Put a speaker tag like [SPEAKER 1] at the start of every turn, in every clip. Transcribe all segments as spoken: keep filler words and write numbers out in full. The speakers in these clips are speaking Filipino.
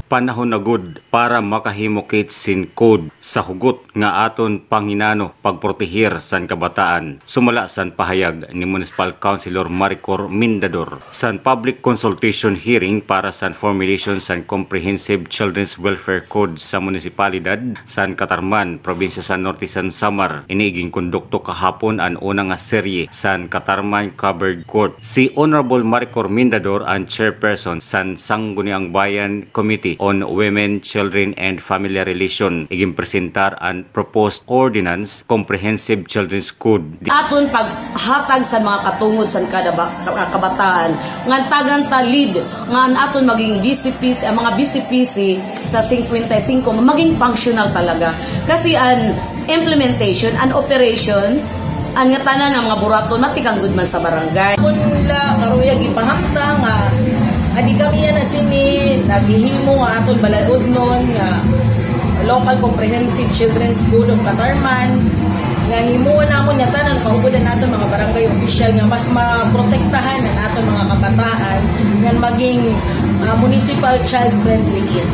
[SPEAKER 1] panahon na gud para makahimokit sin code sa hugot nga aton panginano pagprotehir san kabataan. Sumala san pahayag ni Municipal Councilor Maricor Mindador san public consultation hearing para san formulation san Comprehensive Children's Welfare Code sa munisipalidad san Katarman, probinsya san Norte san Samar. Iniiging kondukto kahapon ang una nga serye san Katarman Covered Court. Si Honorable Maricor Mindador ang chairperson san Sangguniang Bayan Committee on Women, Children and Family Relation. Iging presentar ang proposed ordinance Comprehensive Children's Code.
[SPEAKER 2] Aton paghatag sa mga katungod sa kada kabataan ngan tagan ta lead ngan aton maging B C P C, ang mga B C P C sa fifty-five maging functional talaga kasi an implementation and operation ang nga tanan nga mga burato matikang good man sa barangay.
[SPEAKER 3] Kung nila karuyag ipahangta nga adi kami na sini naghihimo nga aton balaod nun nga Local Comprehensive Children's School of Katarman nga himuon namon nga tanan kaubudan naton mga barangay official nga mas maprotektahan ang aton mga kabataan nga maging uh, municipal child friendly kit.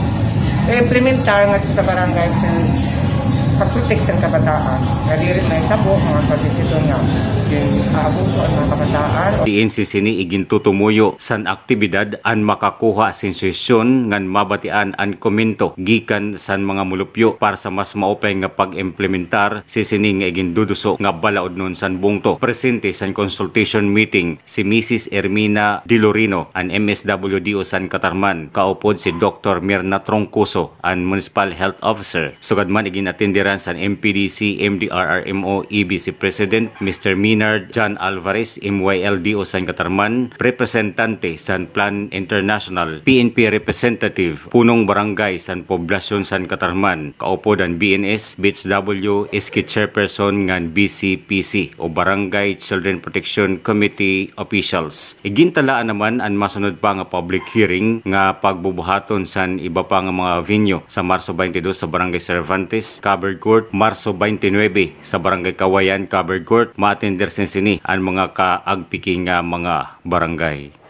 [SPEAKER 4] Implementar nga sa barangay sa pag-protect sa kabataan. Dali rin na itabo mga sasisito nga yung aabuso ang mga kabataan.
[SPEAKER 1] Diin si sini igin tutumuyo san aktibidad an makakuha sensasyon ngan mabatian an komento gikan san mga mulupyo para sa mas maupay nga pag-implementar si sini nga igin duduso nga balaod nun san bungto. Presente san consultation meeting si Missus Ermina Dilorino an M S W D O San Katarman. Kaupod si Doctor Mirna Troncoso an Municipal Health Officer. Sugad man igin atenderan san M P D C M D R R M O E B C President Mister Minard John Alvarez M Y L D O San Katarman, representante san Plan International, P N P representative, punong barangay san Poblasyon San Katarman, kaupod ang B N S, B H W, Iski Chairperson ngan B C P C o Barangay Children Protection Committee officials. Igintalaan naman ang masunod pa nga public hearing nga pagbubuhaton san iba pa nga mga venue sa Marso twenty-two sa Barangay Cervantes, Covered Court, Marso twenty-nine sa Barangay Kawayan, Covered Court, ma-attender sin sini ang mga kaagpiking nga mga barangay.